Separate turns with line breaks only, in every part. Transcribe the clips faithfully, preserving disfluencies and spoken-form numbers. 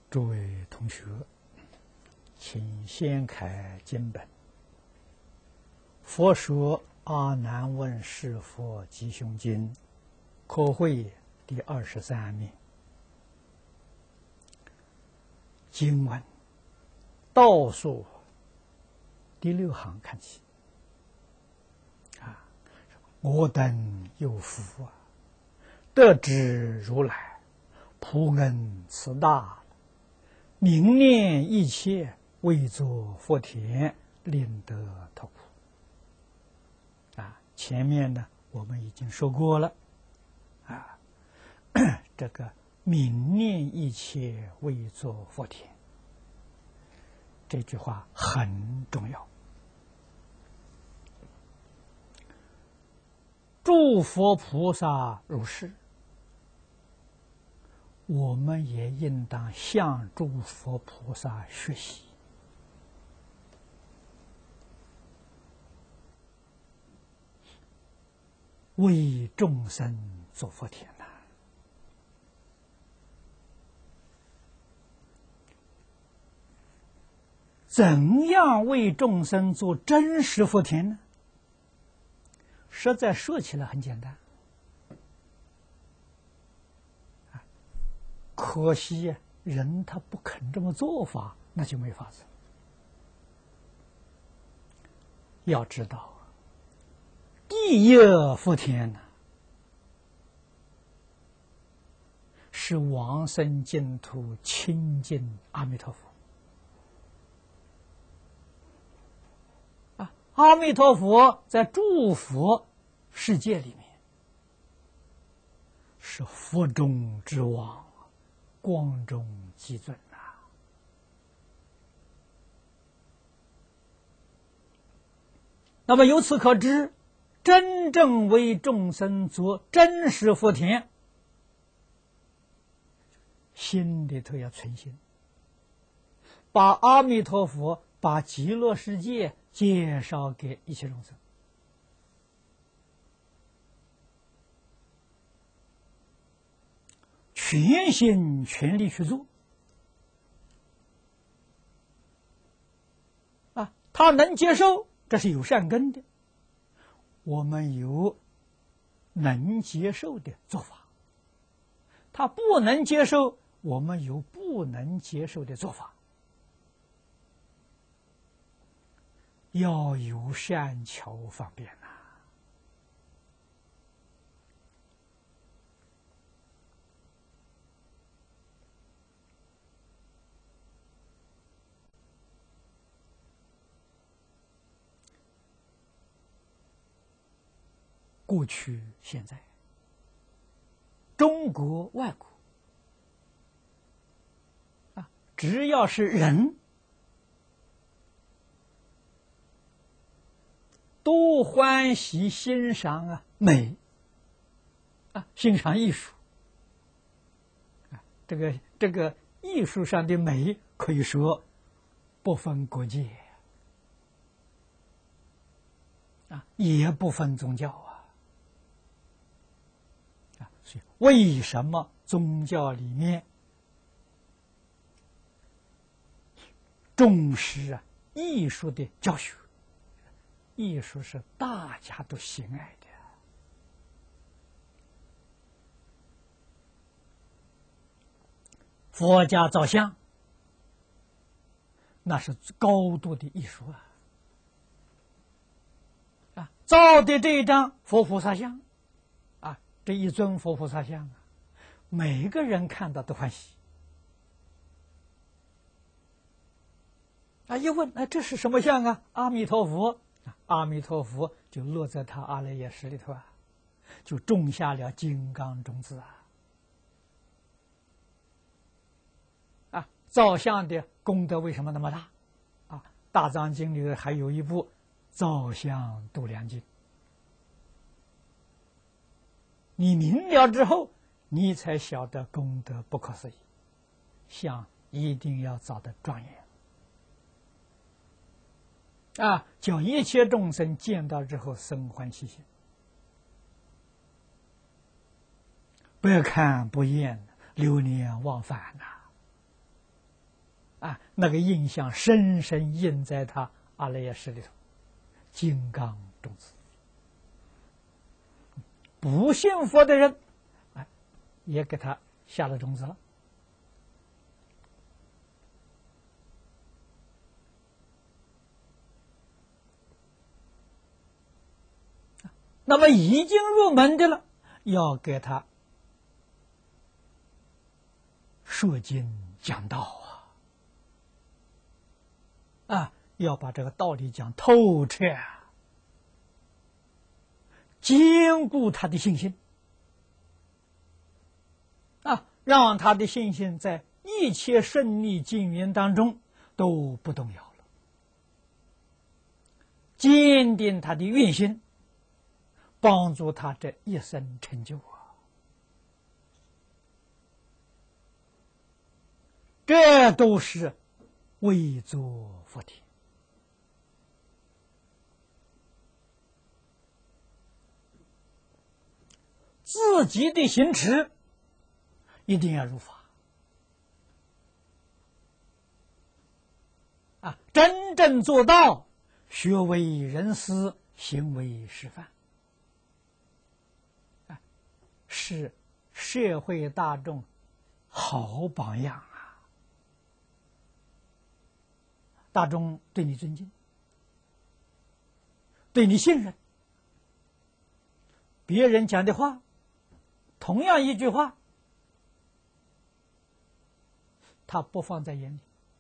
诸位同学，请先开经本。佛说阿难问是佛吉凶经，科会第二十三面。经文倒数第六行看起。啊，我等有福啊，得知如来普恩慈大，明念一切，为作福田，令得脱苦。啊，前面呢我们已经说过了，啊，这个明念一切，为作福田，这句话很重要。诸佛菩萨如是，我们也应当向诸佛菩萨学习，为众生做福田呐。怎样为众生做真实福田呢？实在说起来很简单，可惜人他不肯这么做法，那就没法子。要知道，第一福田呢，是往生净土亲近阿弥陀佛。啊，阿弥陀佛在诸佛世界里面是佛中之王，光中极尊呐、啊！那么由此可知，真正为众生做真实福田，心里头要存心，把阿弥陀佛、把极乐世界介绍给一切众生。全心全力去做啊，他能接受，这是有善根的。我们有能接受的做法，他不能接受，我们有不能接受的做法。要有善巧方便呐、啊。过去、现在，中国、外国，啊，只要是人，都欢喜欣赏啊美，啊，欣赏艺术，啊，这个这个艺术上的美，可以说不分国界，啊，也不分宗教啊。所以，为什么宗教里面重视啊艺术的教学？艺术是大家都喜爱的。佛家造像，那是高度的艺术啊！啊，造的这一张佛菩萨像。这一尊佛菩萨像啊，每个人看到都欢喜啊！一问，哎，这是什么像啊？阿弥陀佛，阿弥陀佛就落在他阿赖耶识里头啊，就种下了金刚种子啊！啊，造像的功德为什么那么大？啊，《大藏经》里还有一部《造像度量经》。你明了之后，你才晓得功德不可思议，像一定要造得庄严啊！叫一切众生见到之后生欢喜心，不要看不厌，流连忘返呐、啊！ 啊，那个印象深深印在他阿赖耶识里头，金刚种子。不信佛的人，哎，也给他下了种子了。那么已经入门的了，要给他说经讲道啊，啊，要把这个道理讲透彻，坚固他的信心啊，让他的信心在一切顺利境缘当中都不动摇了，坚定他的愿心，帮助他这一生成就啊！这都是为作福田。自己的行持一定要如法啊，真正做到学为人师，行为示范。是社会大众好榜样啊！大众对你尊敬，对你信任，别人讲的话，同样一句话，他不放在眼里，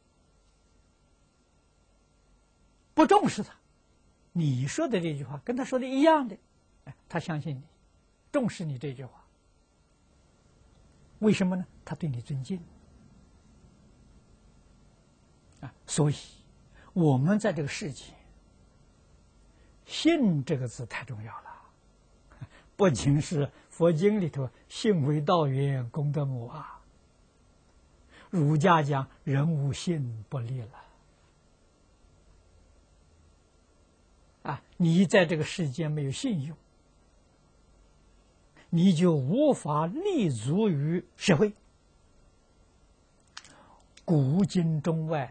不重视他。你说的这句话跟他说的一样的，他相信你，重视你这句话。为什么呢？他对你尊敬啊！所以我们在这个世界，信这个字太重要了。不仅是佛经里头信为道源，功德母啊，儒家讲人无信不立了啊！你在这个世间没有信用，你就无法立足于社会。古今中外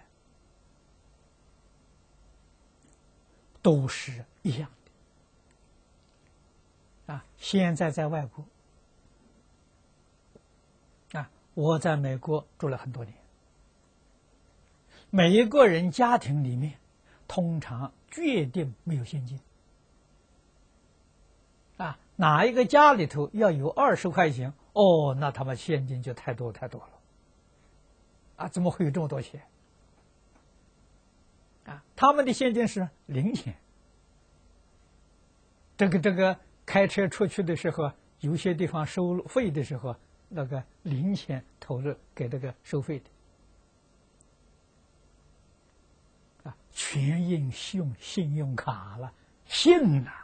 都是一样的啊！现在在外国啊，我在美国住了很多年，每一个人家庭里面通常决定没有现金啊。哪一个家里头要有二十块钱，哦，那他们现金就太多太多了，啊，怎么会有这么多钱？啊，他们的现金是零钱。这个这个开车出去的时候，有些地方收费的时候，那个零钱投入给这个收费的，啊，全印信信用卡了，信呐。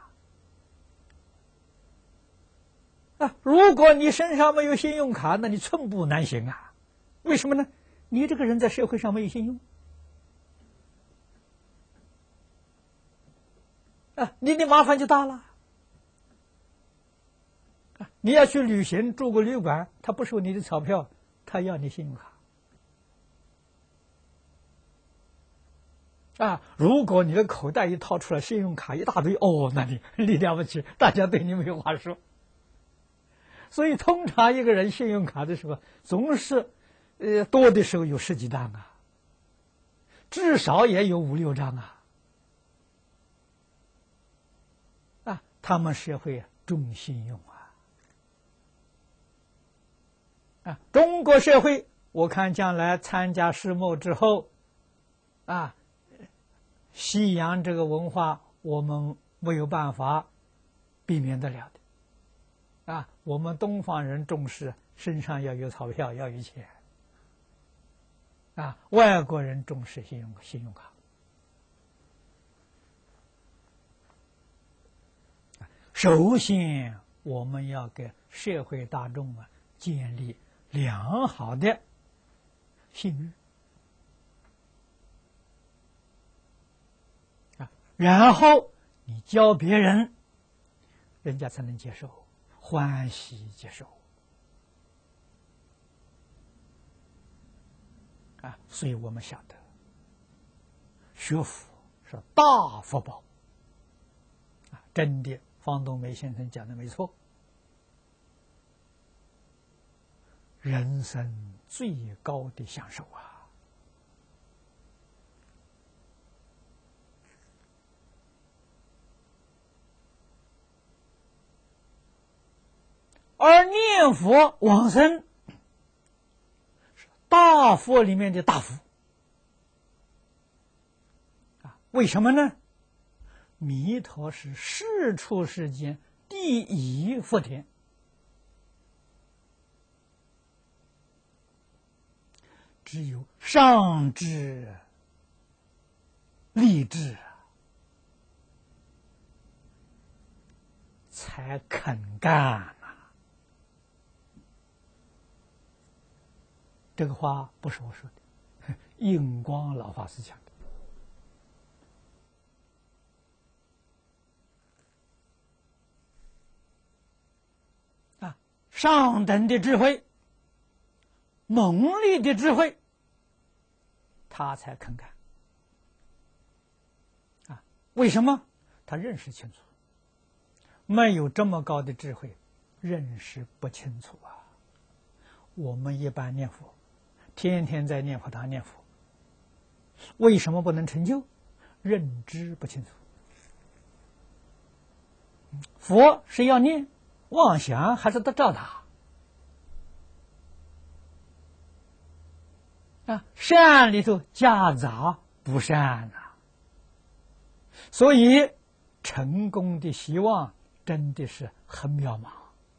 啊，如果你身上没有信用卡，那你寸步难行啊！为什么呢？你这个人在社会上没有信用啊，你的麻烦就大了。啊，你要去旅行住个旅馆，他不收你的钞票，他要你信用卡。啊，如果你的口袋一掏出来信用卡一大堆，哦，那你你了不起，大家对你没有话说。所以，通常一个人信用卡的时候，总是，呃，多的时候有十几张啊，至少也有五六张啊。啊，他们社会重信用啊。啊，中国社会，我看将来参加世贸之后，啊，西洋这个文化我们没有办法避免得了的。啊，我们东方人重视身上要有钞票，要有钱。啊，外国人重视信用信用卡。首先，我们要给社会大众啊建立良好的信誉啊，然后你教别人，人家才能接受。欢喜接受啊，所以我们晓得，学佛是大福报。啊，真的，方东梅先生讲的没错，人生最高的享受啊！而念佛往生，是大佛里面的大福啊！为什么呢？弥陀是世出世间第一福田，只有上智立志才肯干。这个话不是我说的，印光老法师讲的。啊，上等的智慧，猛烈的智慧，他才肯干。啊，为什么？他认识清楚。没有这么高的智慧，认识不清楚啊。我们一般念佛，天天在念佛堂念佛，为什么不能成就？认知不清楚。佛是要念，妄想还是得照打？啊，善里头夹杂不善呐、啊，所以成功的希望真的是很渺茫。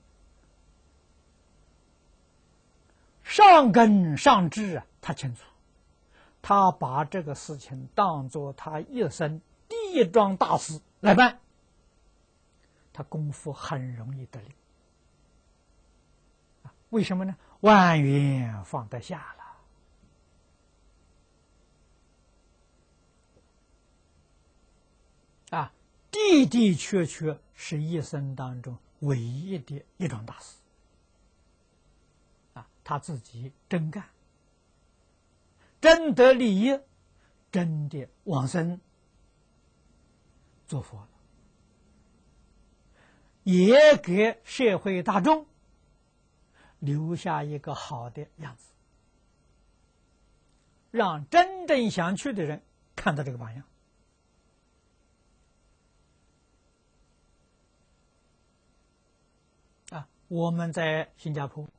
上根上智啊，他清楚，他把这个事情当作他一生第一桩大事来办，他功夫很容易得力。为什么呢？万缘放得下了。啊，的的确确是一生当中唯一的一桩大事。啊，他自己真干，真得利益，真的往生做佛了，也给社会大众留下一个好的样子，让真正想去的人看到这个榜样。啊，我们在新加坡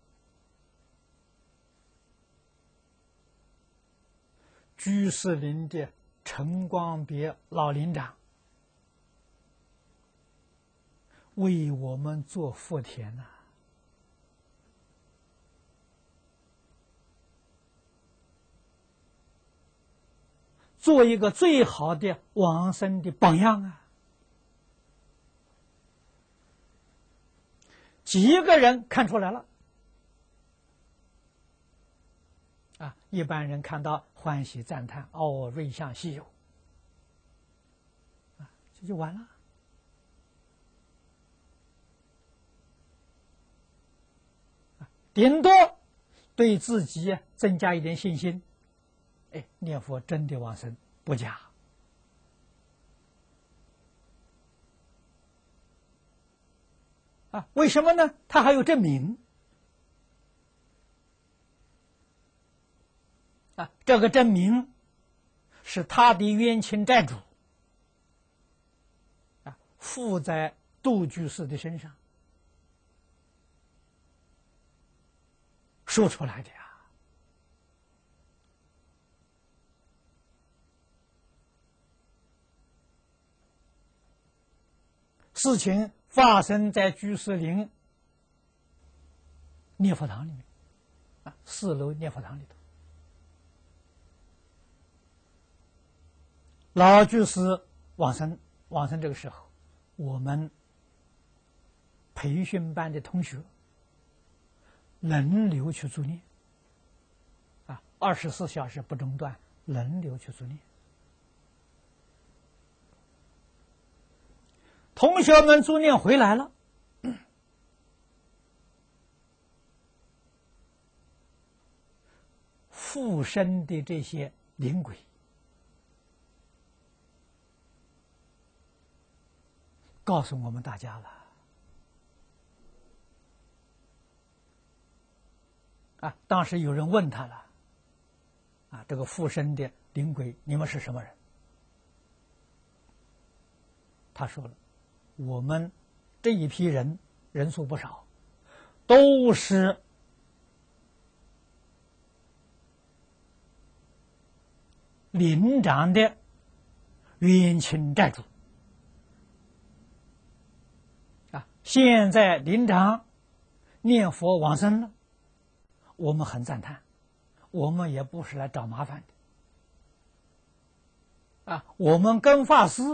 居士林的陈光别老林长为我们做福田呐、啊，做一个最好的往生的榜样啊！几个人看出来了啊！一般人看到欢喜赞叹，哦，瑞相稀有啊，这就完了。顶多对自己增加一点信心，哎，念佛真的往生不假啊？为什么呢？他还有证明啊，这个证明是他的冤亲债主啊附在杜居士的身上说出来的呀。事情发生在居士林念佛堂里面啊，四楼念佛堂里头。老居士往生，往生这个时候，我们培训班的同学轮流去助念啊，二十四小时不中断，轮流去助念。同学们助念回来了， 附身的这些灵鬼，告诉我们大家了。啊，当时有人问他了，啊，这个附身的灵鬼，你们是什么人？他说了，我们这一批人人数不少，都是林长的冤亲债主。啊，现在林长念佛往生了，我们很赞叹，我们也不是来找麻烦的。啊，我们跟法师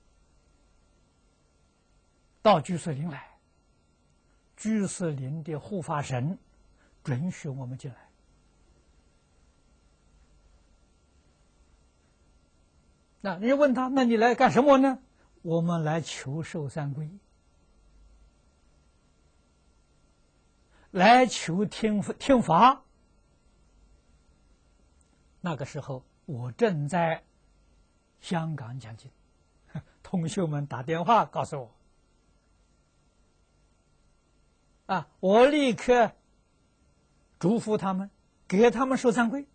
到居士林来，居士林的护法神准许我们进来。那你问他，那你来干什么呢？我们来求受三皈，来求听听法。那个时候我正在香港讲经，同学们打电话告诉我，啊，我立刻嘱咐他们，给他们受三皈。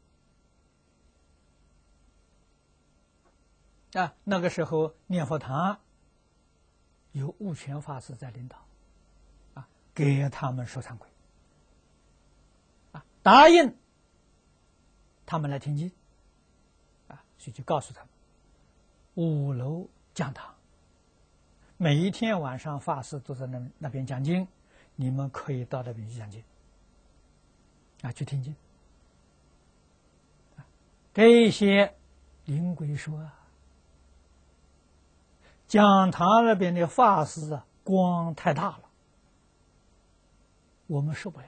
啊，那个时候念佛堂有悟权法师在领导，啊，给他们受三皈，啊，答应他们来听经，啊，所以就告诉他们，五楼讲堂，每一天晚上法师都在那那边讲经，你们可以到那边去讲经，啊，去听经。啊，这些灵鬼说啊，讲堂那边的法师啊，光太大了，我们受不了。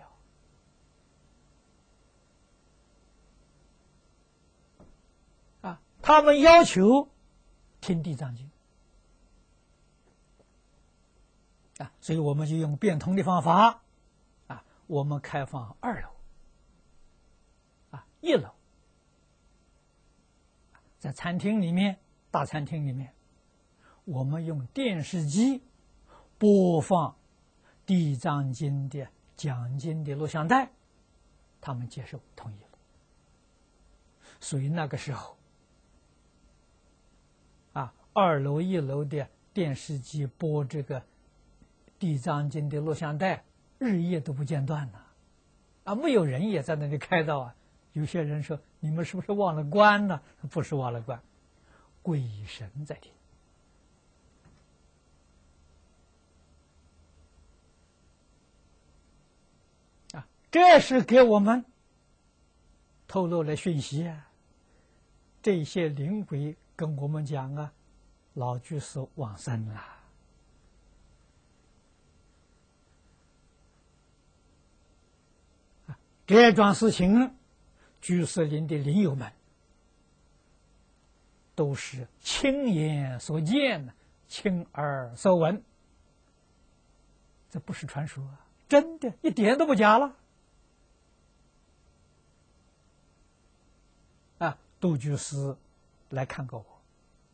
啊，他们要求听地藏经，啊，所以我们就用变通的方法，啊，我们开放二楼，啊，一楼，在餐厅里面，大餐厅里面。我们用电视机播放《地藏经》的讲经的录像带，他们接受同意了。所以那个时候，啊，二楼、一楼的电视机播这个《地藏经》的录像带，日夜都不间断呢。啊，没有人也在那里开导啊。有些人说：“你们是不是忘了关呢？”不是忘了关，鬼神在听。这是给我们透露了讯息啊！这些灵鬼跟我们讲啊，老居士往生了。啊，这桩事情，居士林的灵友们都是亲眼所见，亲耳所闻，这不是传说啊，真的，一点都不假了。啊，杜居士来看过我，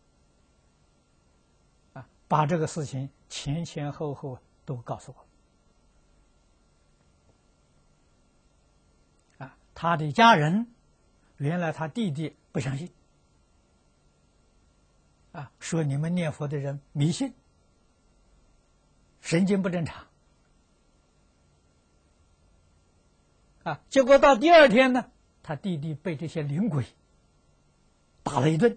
啊，把这个事情前前后后都告诉我。啊，他的家人，原来他弟弟不相信，啊，说你们念佛的人迷信，神经不正常。啊，结果到第二天呢，他弟弟被这些灵鬼打了一顿，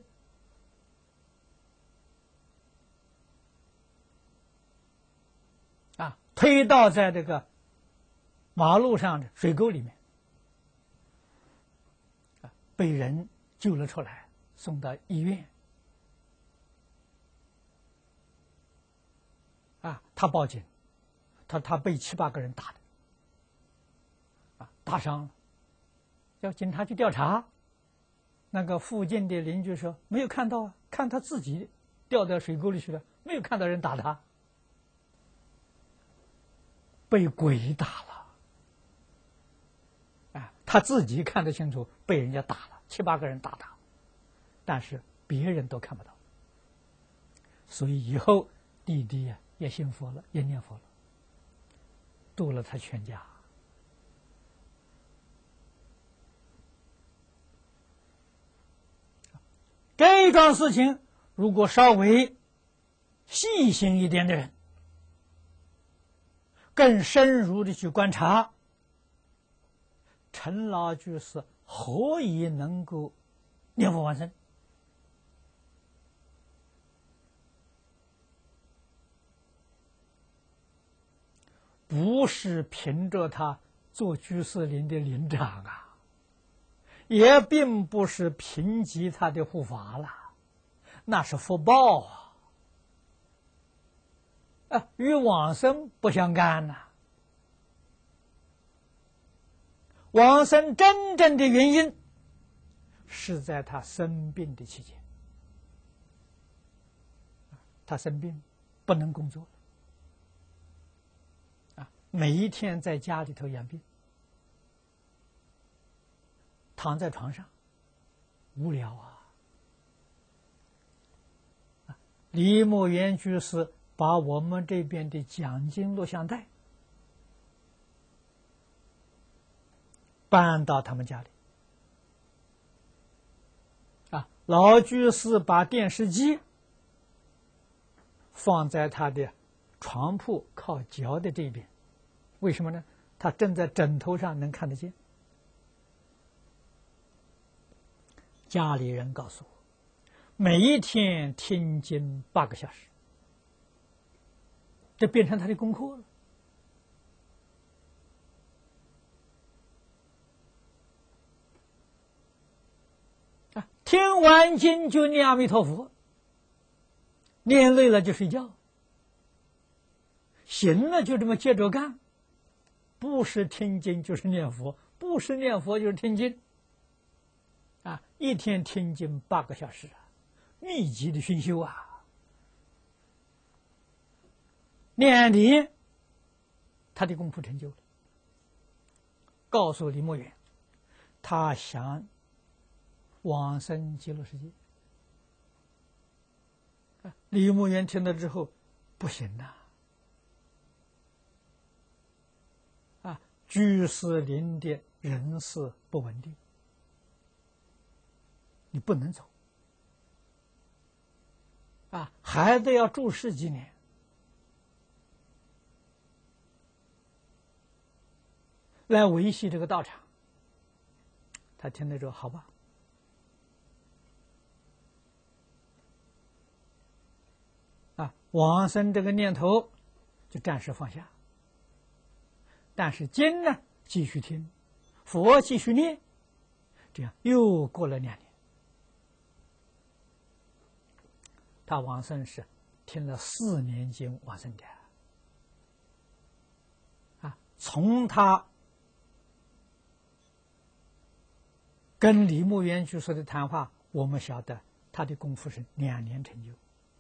啊，推倒在这个马路上的水沟里面，啊，被人救了出来，送到医院。啊，他报警，他他被七八个人打的，啊，打伤了，叫警察去调查。那个附近的邻居说没有看到啊，看他自己掉到水沟里去了，没有看到人打他，被鬼打了。啊， 他自己看得清楚，被人家打了，七八个人打他，但是别人都看不到。所以以后弟弟呀也信佛了，也念佛了，度了他全家。这桩事情，如果稍微细心一点的人，更深入的去观察，陈老居士何以能够念佛往生？不是凭着他做居士林的林长啊，也并不是凭藉他的护法了，那是福报啊，啊，与往生不相干呐、啊。往生真正的原因是在他生病的期间，他生病不能工作。每一天在家里头养病，躺在床上，无聊啊！李默园居士把我们这边的讲经录像带搬到他们家里，啊，老居士把电视机放在他的床铺靠脚的这边。为什么呢？他正在枕头上能看得见。家里人告诉我，每一天听经八个小时，这变成他的功课了。啊，听完经就念阿弥陀佛，念累了就睡觉，行了就这么接着干。不是听经就是念佛，不是念佛就是听经，啊，一天听经八个小时啊，密集的熏修啊。念离，他的功夫成就了。告诉李默园，他想往生极乐世界。李默园听了之后，不行呐、啊。居士林的人事不稳定，你不能走啊，还得要住世几年，来维系这个道场。他听了之后，好吧，啊，往生这个念头就暂时放下。但是经呢继续听，佛继续念，这样又过了两年，他往生是听了四年经往生的。啊，从他跟李默园居士的谈话，我们晓得他的功夫是两年成就。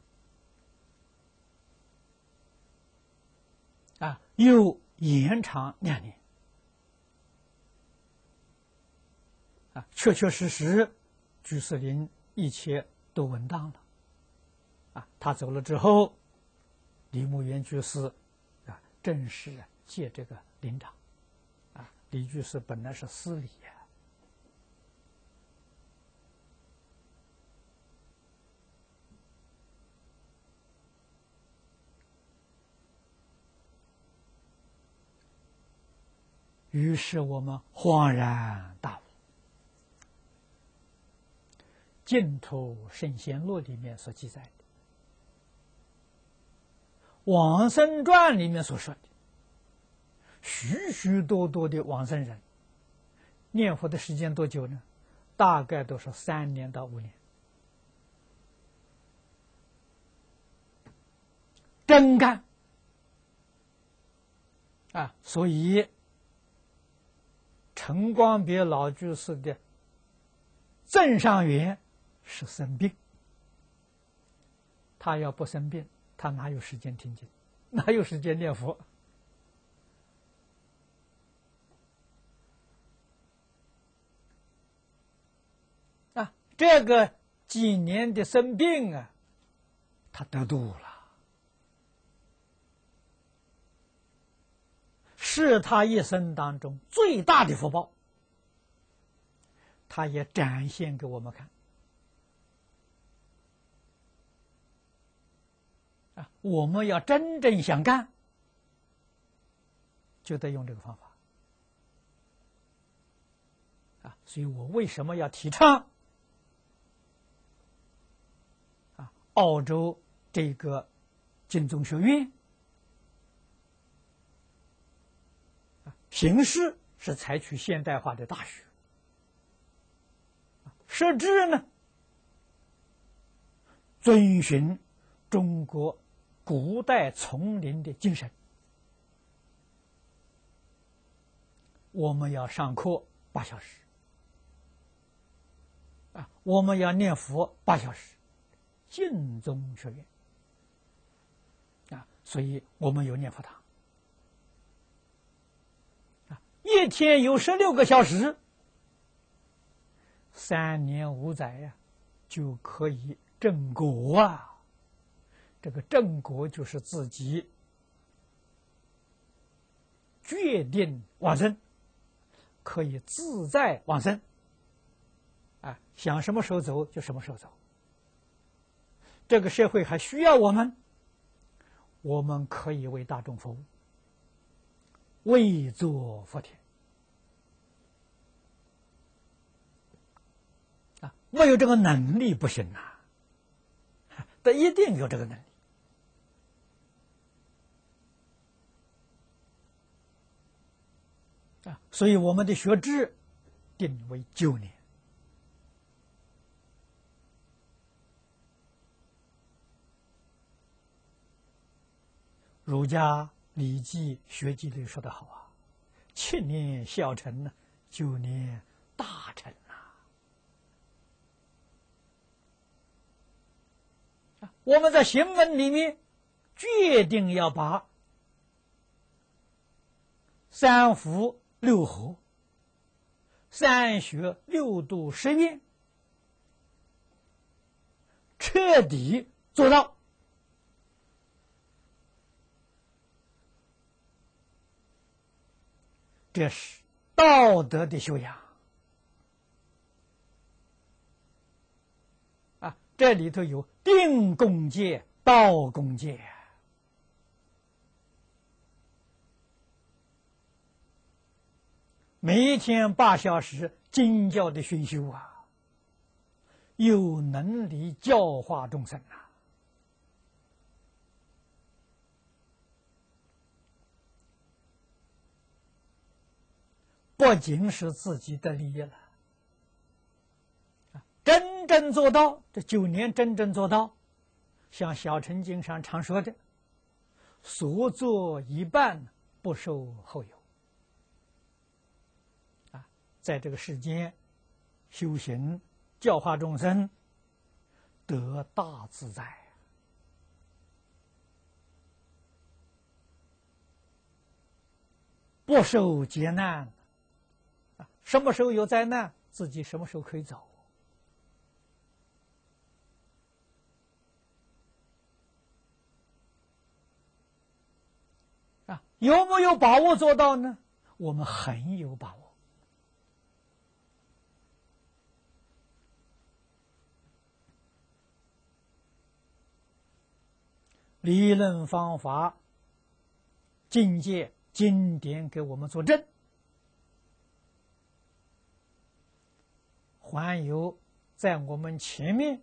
啊，又延长两年，啊，确确实实，居士林一切都稳当了，啊，他走了之后，李默园居士啊正式接这个林长，啊，李居士本来是司礼呀、啊。于是我们恍然大悟，《净土圣贤录》里面所记载的，《往生传》里面所说的，许许多多的往生人，念佛的时间多久呢？大概都是三年到五年。真干啊！所以陈光别老居士的正上缘是生病，他要不生病，他哪有时间听经，哪有时间念佛？ 这个几年的生病啊，他得度了，是他一生当中最大的福报。他也展现给我们看啊！我们要真正想干，就得用这个方法啊！所以我为什么要提倡啊？澳洲这个经宗学院啊，形式是采取现代化的大学。设置呢，遵循中国古代丛林的精神。我们要上课八小时，啊，我们要念佛八小时，净宗学院，啊，所以我们有念佛堂，啊，一天有十六个小时。三年五载呀、啊，就可以正果啊！这个正果就是自己决定往生，可以自在往生啊！想什么时候走就什么时候走。这个社会还需要我们，我们可以为大众服务，为做福田。没有这个能力不行啊，他一定有这个能力啊！所以我们的学制定为九年，儒家《礼记》《学记》里说得好啊：“七年小成呢，九年大成。”我们在行文里面决定要把三福六合、三学六度十愿彻底做到，这是道德的修养啊！这里头有定功戒、道功戒，每一天八小时经教的熏修啊，有能力教化众生啊！不仅是自己的利益了，真正做到这九年，真正做到，像小乘经上常说的，所作一半不受后有。啊，在这个世间修行教化众生，得大自在，不受劫难。啊，什么时候有灾难，自己什么时候可以走。啊，有没有把握做到呢？我们很有把握。理论方法、境界、经典给我们作证，还有在我们前面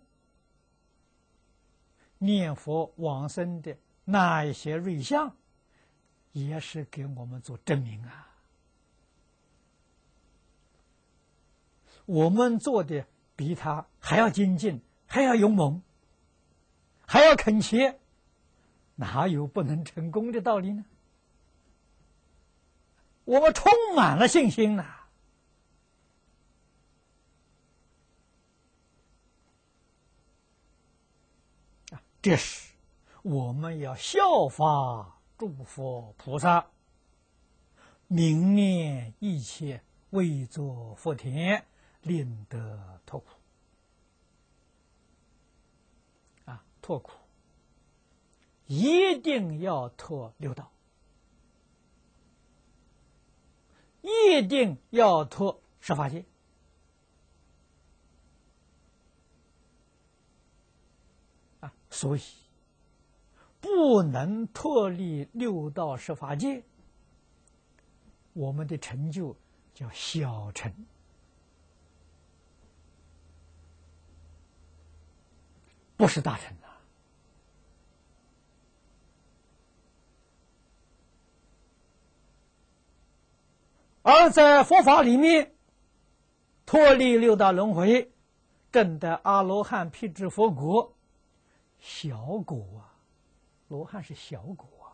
念佛往生的那一些瑞相，也是给我们做证明啊！我们做的比他还要精进，还要勇猛，还要恳切，哪有不能成功的道理呢？我们充满了信心呐、啊！啊，这是我们要效法诸佛菩萨，明念一切为作福田，令得脱苦脱苦，一定要脱六道，一定要脱十法界。啊，所以不能脱离六道十法界，我们的成就叫小成。不是大成啊！而在佛法里面，脱离六道轮回，证得阿罗汉辟支佛果，小果啊！罗汉是小果啊！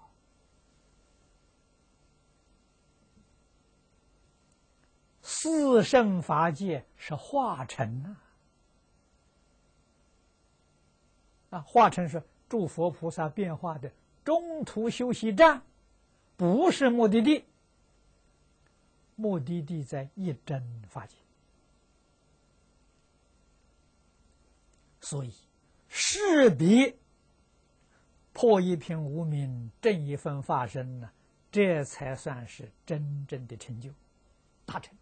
四圣法界是化成啊！啊，化成是诸佛菩萨变化的中途休息站，不是目的地。目的地在一真法界，所以势必破一品无明，正一分法身呢，这才算是真正的成就，大成。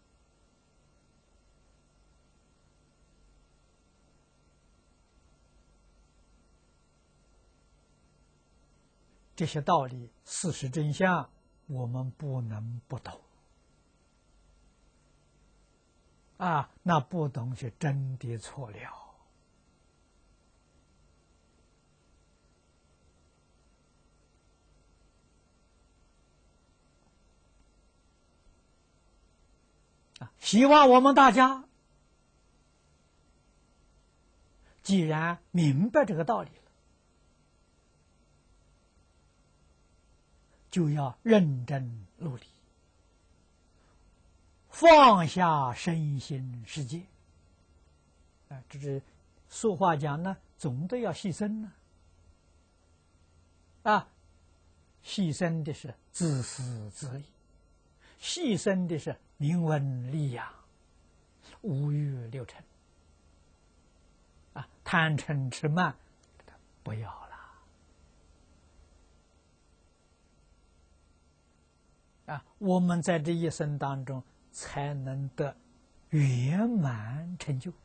这些道理、事实真相，我们不能不懂。啊，那不懂是真的错了。啊，希望我们大家既然明白这个道理了，就要认真努力，放下身心世界。啊，这是俗话讲呢，总得要牺牲呢。啊，牺牲的是自私自利，牺牲的是名闻利养、五欲六尘。啊，贪嗔痴慢不要了。啊，我们在这一生当中才能得圆满成就。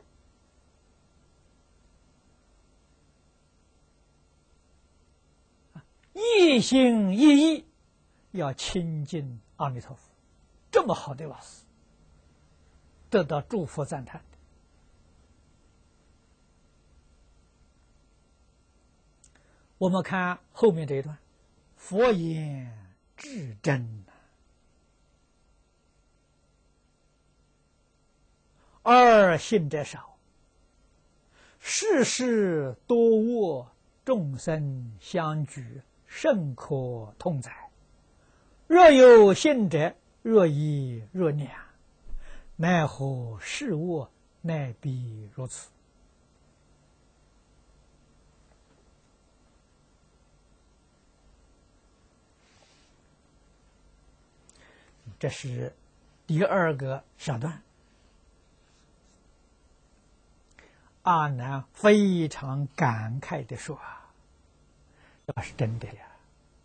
一心一意要亲近阿弥陀佛，这么好的老师，得到诸佛赞叹的。我们看后面这一段，佛言至真，而信者少，世事多恶，众生相举，甚可痛哉！若有信者，若一若两，奈何世恶，乃必如此。这是第二个小段。阿难非常感慨地说：“啊，这是真的呀！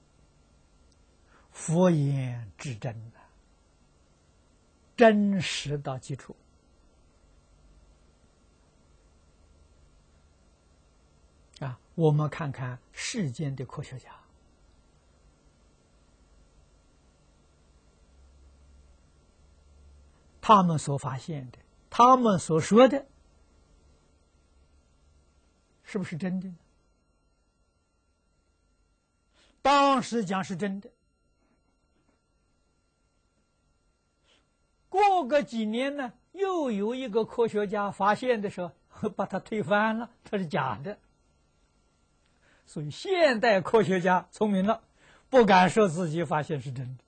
佛言至真啊，真实到基础。啊，我们看看世间的科学家，他们所发现的，他们所说的。”是不是真的呢？当时讲是真的，过个几年呢，又有一个科学家发现的时候，把它推翻了，它是假的。所以现代科学家聪明了，不敢说自己发现是真的。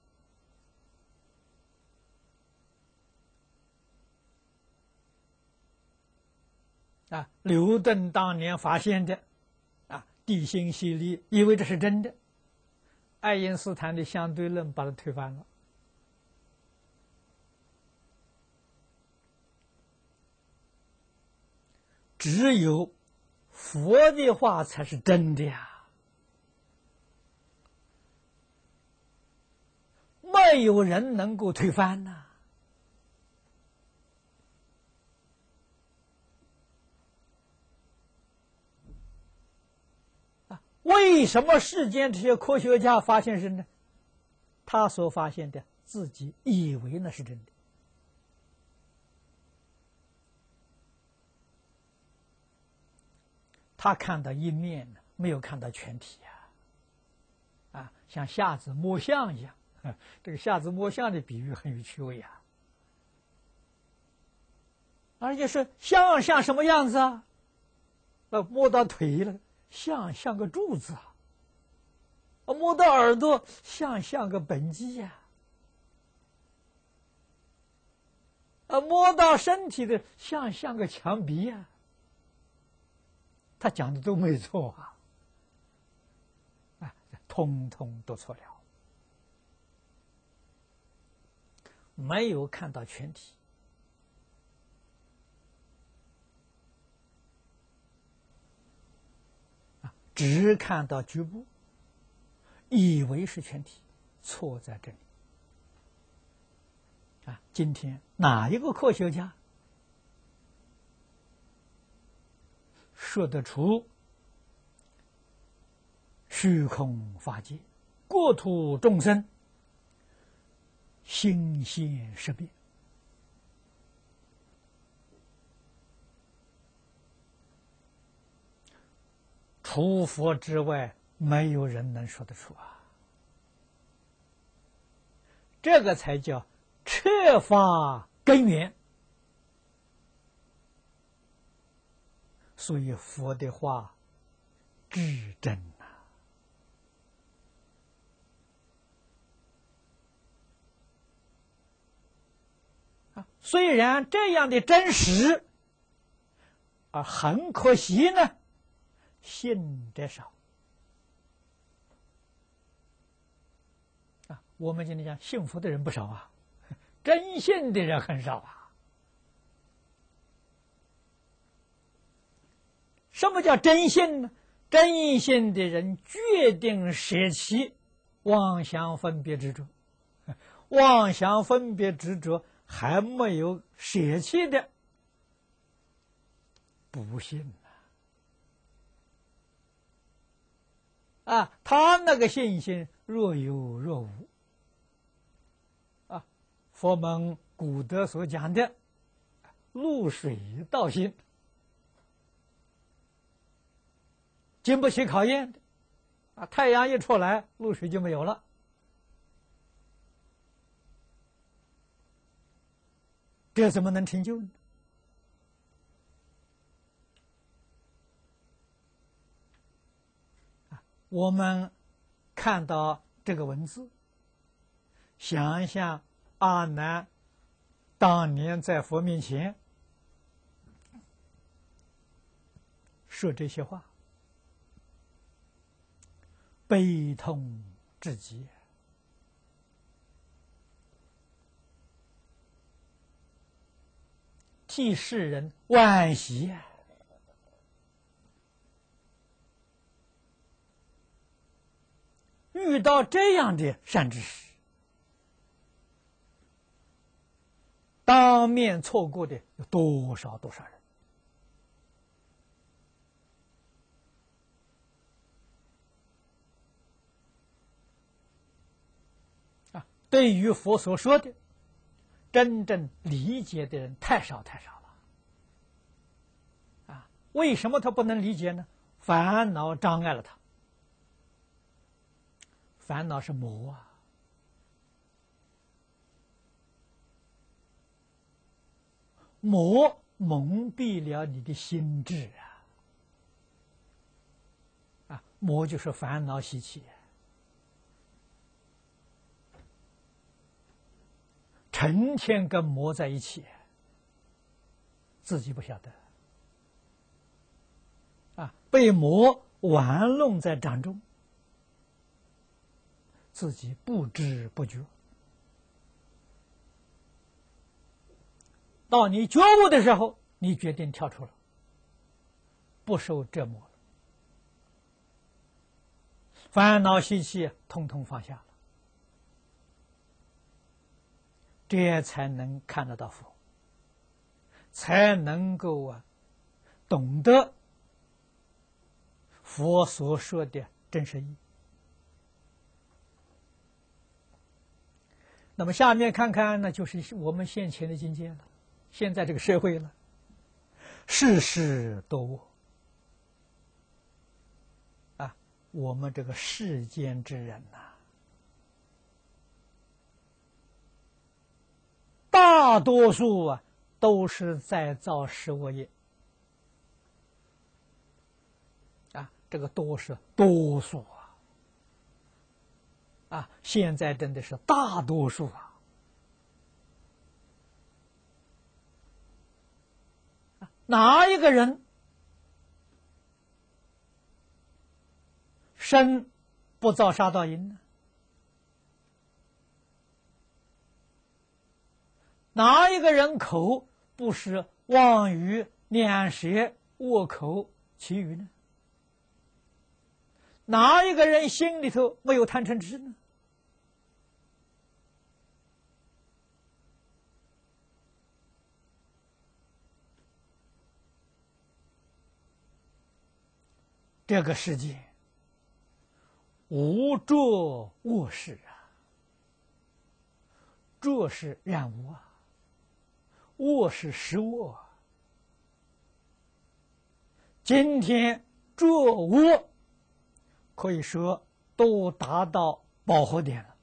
啊，牛顿当年发现的，啊，地心吸力，以为这是真的。爱因斯坦的相对论把它推翻了。只有佛的话才是真的呀，没有人能够推翻呐。啊，为什么世间这些科学家发现是呢？他所发现的，自己以为那是真的。他看到一面，没有看到全体呀、啊！啊，像瞎子摸象一样。这个瞎子摸象的比喻很有趣味啊！而且是象像什么样子啊？呃，摸到腿了，象像个柱子啊；摸到耳朵，像像个本鸡呀、啊；啊，摸到身体的，像像个墙壁呀、啊。他讲的都没错啊，啊，通通都错了，没有看到全体。啊，只看到局部，以为是全体，错在这里。啊，今天哪一个科学家说得出虚空法界、国土众生心现识别？除佛之外，没有人能说得出啊！这个才叫彻法根源。所以佛的话至真呐！啊，虽然这样的真实，啊，很可惜呢，信者少。啊，我们今天讲信佛的人不少啊，真信的人很少啊。什么叫真信呢？真信的人决定舍弃妄想分别执着，妄想分别执着还没有舍弃的，不信啊！啊，他那个信心若有若无啊，佛门古德所讲的露水道心，经不起考验的啊！太阳一出来，露水就没有了。这怎么能成就呢？啊，我们看到这个文字，想一想阿难当年在佛面前说这些话，悲痛至极，替世人惋惜啊！遇到这样的善知识，当面错过的有多少多少人啊！对于佛所说的，真正理解的人太少太少了啊！为什么他不能理解呢？烦恼障碍了他。烦恼是魔啊，魔蒙蔽了你的心智啊！啊，魔就是烦恼习气，成天跟魔在一起，自己不晓得啊，被魔玩弄在掌中，自己不知不觉。到你觉悟的时候，你决定跳出了， 不受折磨了，烦恼习气统统放下了，这才能看得到佛，才能够啊懂得佛所说的真实义。那么下面看看，那就是我们现前的境界了。现在这个社会了，世事多恶啊！我们这个世间之人呐、啊，大多数啊都是在造十恶业啊，这个多是多数啊。啊，现在真的是大多数啊！哪一个人身不造杀盗淫呢？哪一个人口不是妄语、两舌、恶口、绮语呢？哪一个人心里头没有贪嗔痴呢？这个世界无着恶事啊，着是染污啊，恶是实恶。今天着恶可以说都达到饱和点了，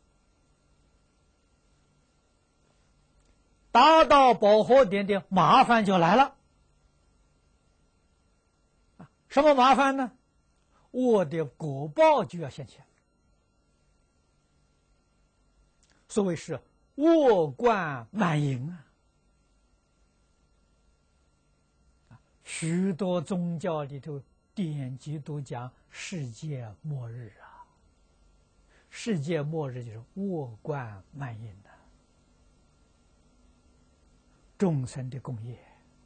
达到饱和点的麻烦就来了。什么麻烦呢？恶的果报就要现前。所谓是恶贯满盈啊！许多宗教里头典籍都讲世界末日啊，世界末日就是恶贯满盈的众生的共业。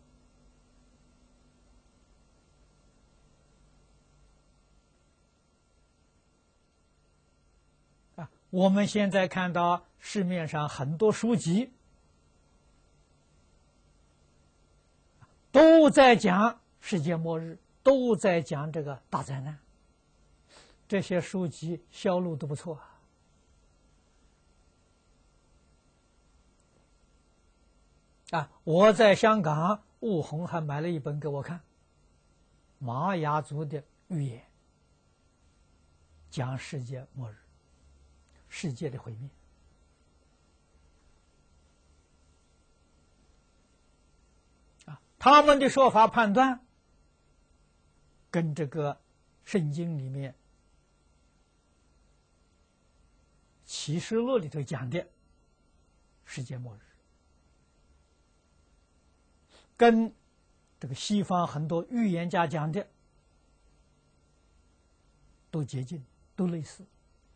啊，我们现在看到市面上很多书籍都在讲世界末日，都在讲这个大灾难。这些书籍销路都不错啊。啊，我在香港，悟红还买了一本给我看，玛雅族的预言，讲世界末日，世界的毁灭。啊，他们的说法判断，跟这个圣经里面启示录里头讲的世界末日，跟这个西方很多预言家讲的都接近，都类似。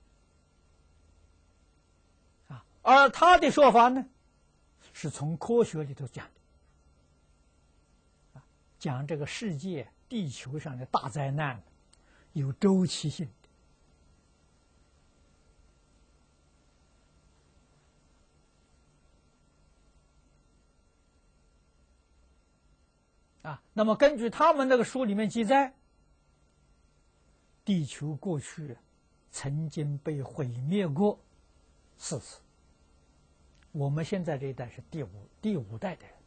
啊，而他的说法呢，是从科学里头讲的，啊，讲这个世界地球上的大灾难有周期性的。啊，那么根据他们那个书里面记载，地球过去曾经被毁灭过四次，我们现在这一代是第五第五代的人。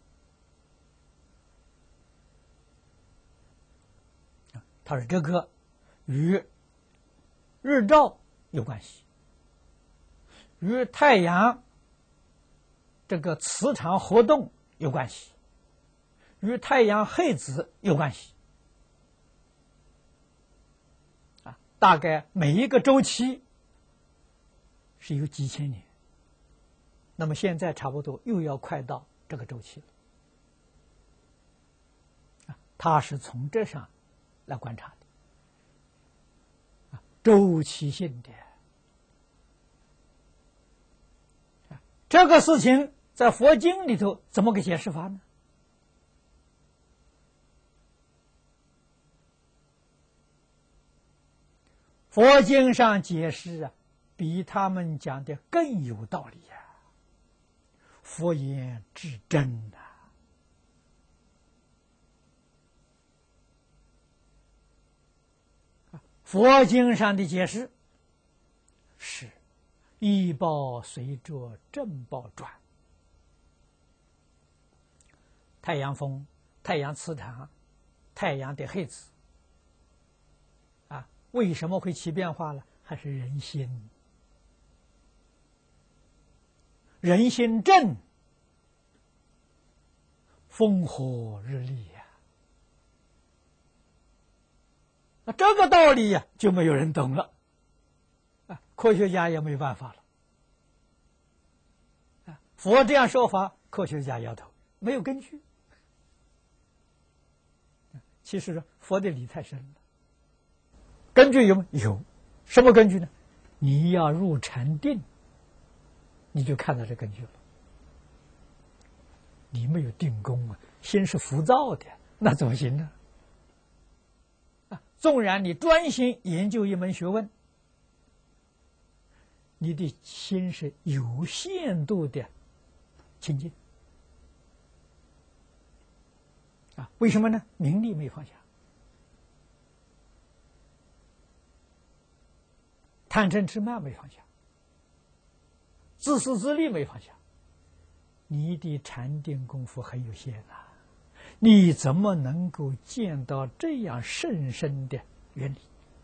他说这个与日照有关系，与太阳这个磁场活动有关系，与太阳黑子有关系。啊，大概每一个周期是有几千年，那么现在差不多又要快到这个周期了。啊，他是从这上来观察的，啊，周期性的。啊，这个事情在佛经里头怎么个解释法呢？ 佛经上解释啊，比他们讲的更有道理呀、啊。佛言至真呐、啊。佛经上的解释是依报随着正报转，太阳风、太阳磁场、太阳的黑子啊，为什么会起变化呢？还是人心，人心正，风和日丽呀、啊。那这个道理呀、啊，就没有人懂了啊，科学家也没办法了啊。佛这样说法，科学家摇头，没有根据。其实佛的理太深了，根据有吗？有，什么根据呢？你要入禅定，你就看到这根据了。你没有定功啊，心是浮躁的，那怎么行呢？啊，纵然你专心研究一门学问，你的心是有限度的清净啊？为什么呢？名利没放下，贪嗔痴慢没放下，自私自利没放下。你的禅定功夫很有限啊，你怎么能够见到这样甚深的原理？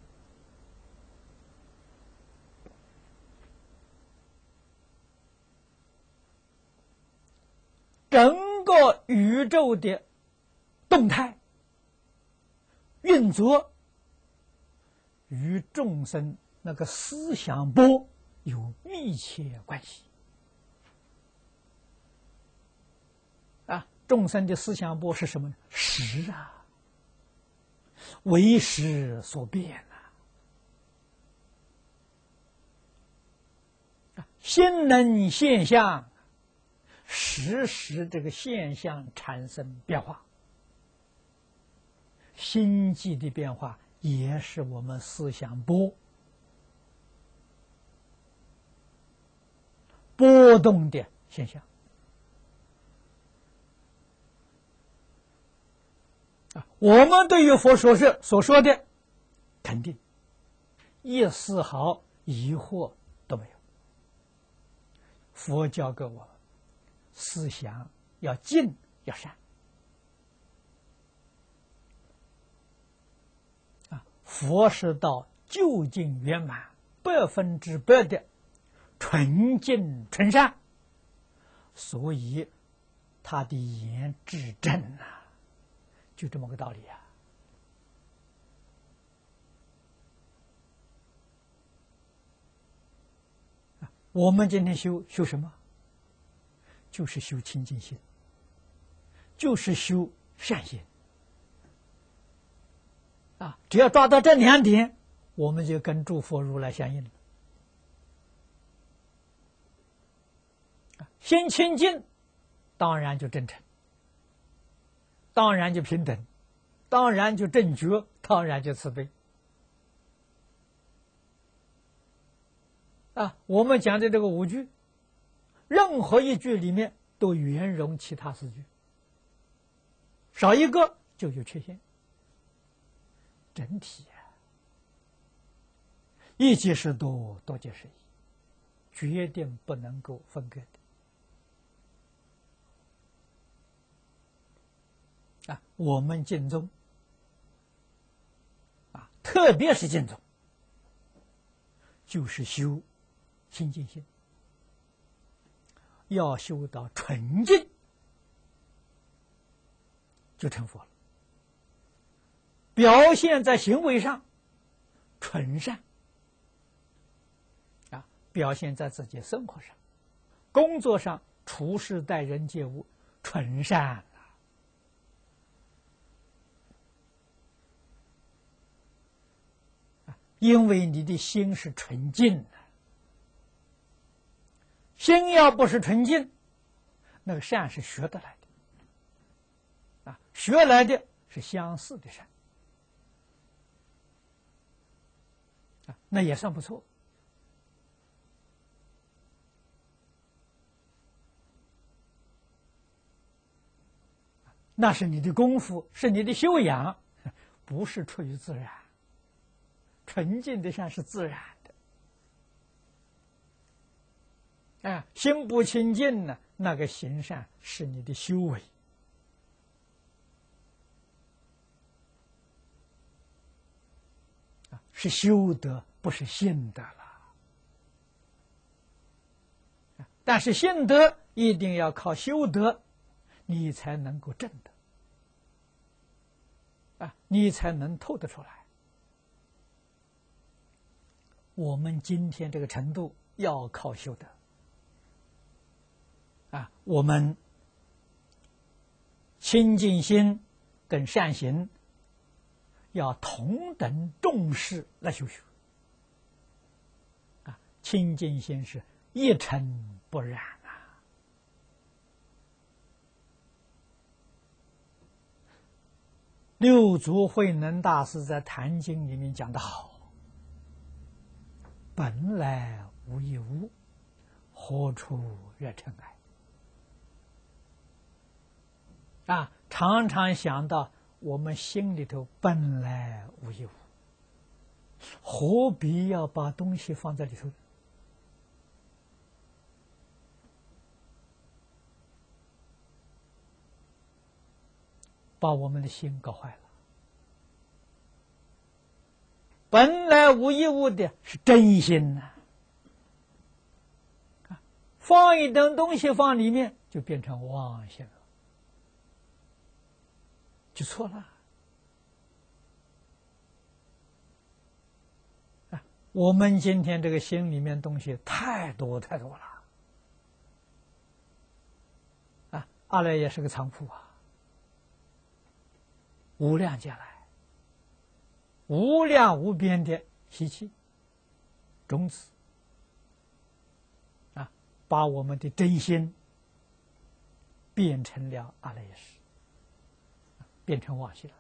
整个宇宙的动态运作与众生那个思想波有密切关系啊！众生的思想波是什么呢？识啊，为识所变啊！心能现象，时时这个现象产生变化，心际的变化也是我们思想波波动的现象啊！我们对于佛说是所说的肯定，一丝毫疑惑都没有。佛教给我们思想要净要善啊！佛是到究竟圆满百分之百的纯净纯善，所以他的言至真啊，就这么个道理啊！我们今天修修什么？就是修清净心，就是修善心啊！只要抓到这两点，我们就跟诸佛如来相应了。心清净，当然就真诚，当然就平等，当然就正觉，当然就慈悲啊！我们讲的这个五句，任何一句里面都圆融其他四句，少一个就有缺陷。整体啊，一即是多，多即是一，决定不能够分割的。啊，我们净宗啊，特别是净宗，就是修清净心，要修到纯净，就成佛了。表现在行为上，纯善啊；表现在自己生活上、工作上、处事待人接物，纯善。因为你的心是纯净的，心要不是纯净，那个善是学得来的，啊，学来的是相似的善，啊， 那也算不错。那是你的功夫，是你的修养，不是出于自然。纯净的善是自然的，啊，心不清净呢，那个行善是你的修为，啊，是修德，不是信德了。但是信德一定要靠修德，你才能够证得，啊，你才能透得出来。我们今天这个程度要靠修德，啊，我们清净心跟善行要同等重视来修学，啊，清净心是一尘不染啊。六祖慧能大师在《坛经》里面讲得好，本来无一物，何处惹尘埃？啊，常常想到我们心里头本来无一物，何必要把东西放在里头？把我们的心搞坏了。本来无一物的是真心呐、啊，放一点东西放里面就变成妄心了，就错了。啊，我们今天这个心里面东西太多太多了，啊，阿赖耶是个仓库啊。无量劫来，无量无边的习气、种子，啊，把我们的真心变成了阿赖耶识，变成妄心了。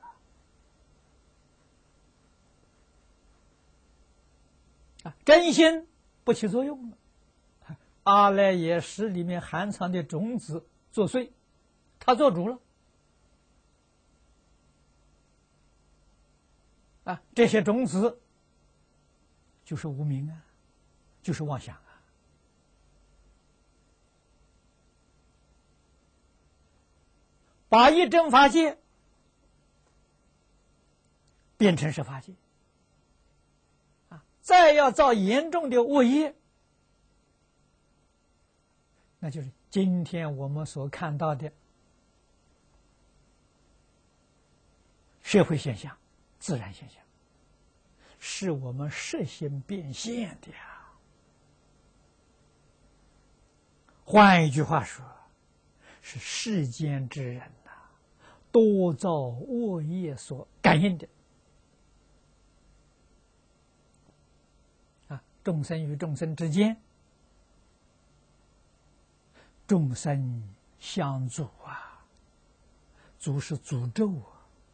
啊，真心不起作用了，阿赖耶识里面含藏的种子作祟，他做主了。啊，这些种子就是无明啊，就是妄想啊。把一真法界变成是法界，啊，再要造严重的恶业，那就是今天我们所看到的社会现象。自然现象是我们实心变现的呀。换一句话说，是世间之人呐、啊，多造恶业所感应的。啊，众生与众生之间，众生相诅啊，诅是诅咒啊。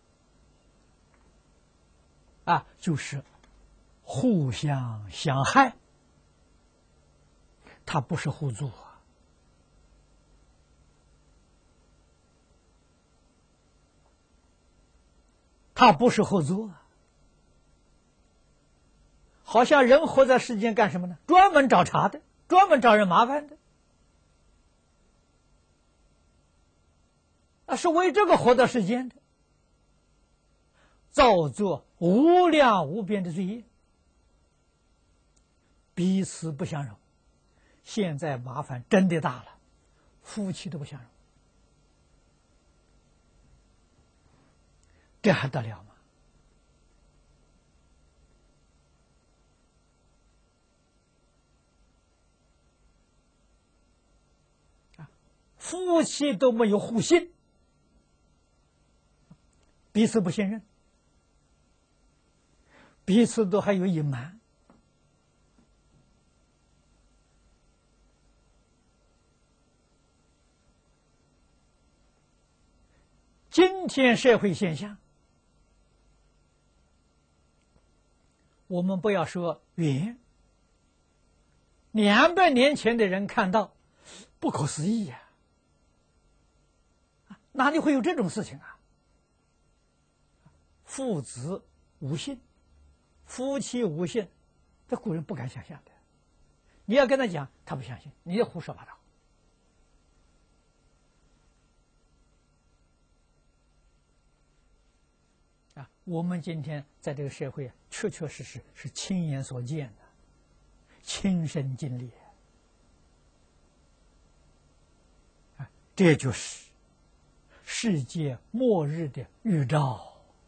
啊，就是互相相害，它不是互助啊，它不是合作啊。好像人活在世间干什么呢？专门找茬的，专门找人麻烦的，啊，是为这个活到世间的。造作无量无边的罪业，彼此不相容。现在麻烦真的大了，夫妻都不相容，这还得了吗？啊，夫妻都没有互信，彼此不信任，彼此都还有隐瞒。今天社会现象， 我们不要说远，两百年前的人看到，不可思议呀、啊！哪里会有这种事情啊？父子无信，夫妻无信，这古人不敢想象的。你要跟他讲，他不相信，你胡说八道。啊，我们今天在这个社会啊，确确实实是亲眼所见的，亲身经历。啊，这就是世界末日的预兆。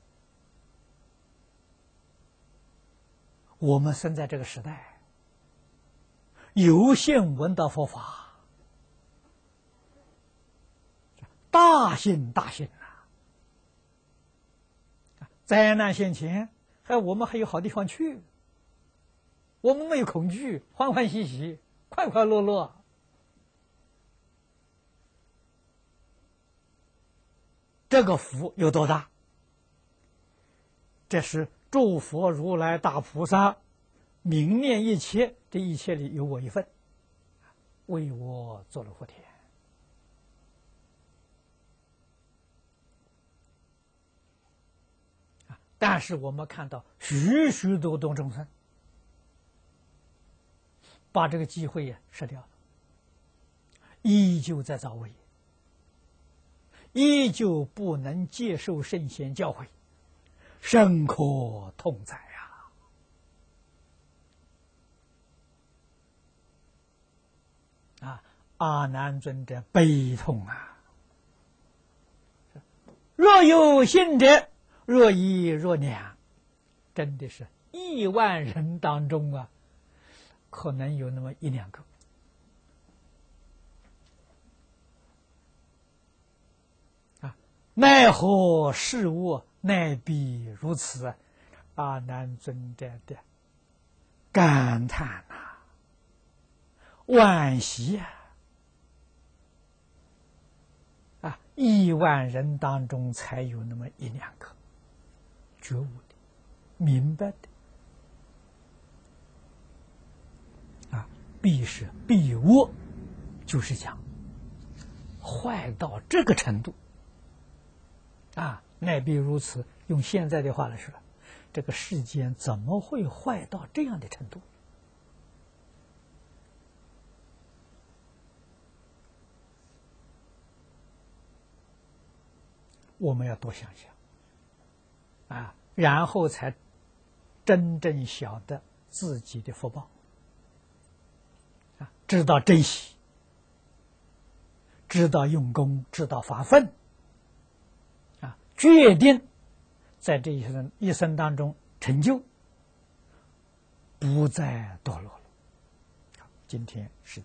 我们生在这个时代，有幸闻到佛法，大幸大幸啊！灾难现前，还我们还有好地方去，我们没有恐惧，欢欢喜喜，快快乐乐。这个福有多大？这是诸佛如来大菩萨明念一切，这一切里有我一份，为我做了福田。但是我们看到许许多多众生把这个机会也失掉了，依旧在造恶业，依旧不能接受圣贤教诲，深可痛哉啊！啊，阿难尊者悲痛啊！若有信者，若一若两，真的是亿万人当中啊，可能有那么一两个。啊，奈何事物乃必如此？阿难尊者的感叹呐、惋惜啊！啊，亿万人当中才有那么一两个觉悟的、明白的，啊，必是必恶，就是讲坏到这个程度，啊，乃必如此。用现在的话来说，这个世间怎么会坏到这样的程度？我们要多想想。啊，然后才真正晓得自己的福报，啊，知道珍惜，知道用功，知道发奋，啊，决定在这一生一生当中成就，不再堕落了。好，今天是。